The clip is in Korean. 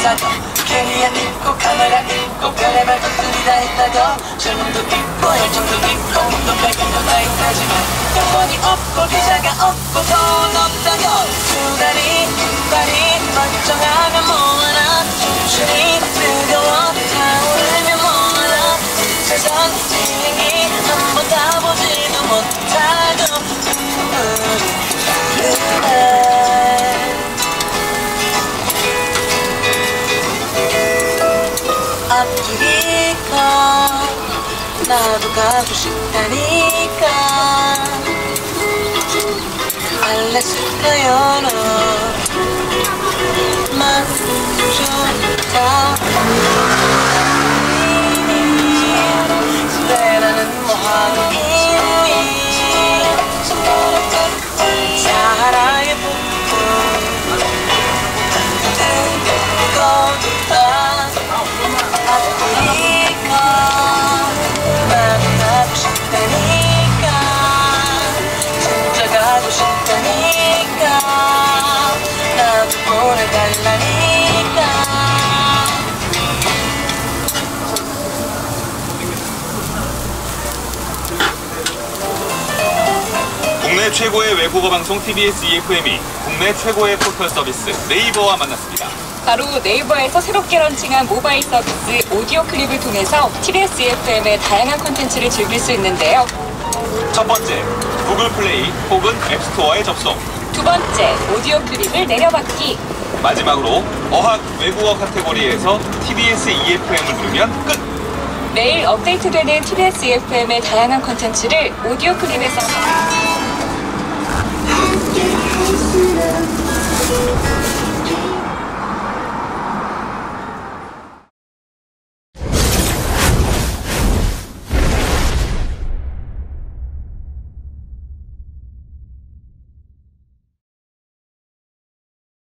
했다고 캐리어 있고 카메라 있고 별의별 것들이 다 있다고 젊음도 있고 열정도 있고 몸도 배경도 다 있다지만 영원히 없고 비자가 없고 돈 없다고 두 다리 발이 멀쩡하면 뭐하나 춤추니 뜨거워 타오르면 뭐하나 세상 비행기 한 번 타보지도 못하고 아프리카 나도 가고 싶다니까 알래스카 연어 만 좋다 그래 나는 뭐하고 있니 사하라의 북부 뜨겁다 아프리카 나는 가고 싶다니까 진짜 가고 싶다니까 나도 보내달라니까 국내 최고의 외국어 방송 TBS EFM이 국내 최고의 포털 서비스 네이버와 만났습니다. 바로 네이버에서 새롭게 런칭한 모바일 서비스 오디오 클립을 통해서 TBS EFM의 다양한 콘텐츠를 즐길 수 있는데요. 첫 번째, 구글 플레이 혹은 앱스토어에 접속. 두 번째, 오디오 클립을 내려받기. 마지막으로 어학 외국어 카테고리에서 TBS EFM을 누르면 끝! 매일 업데이트되는 TBS EFM의 다양한 콘텐츠를 오디오 클립에서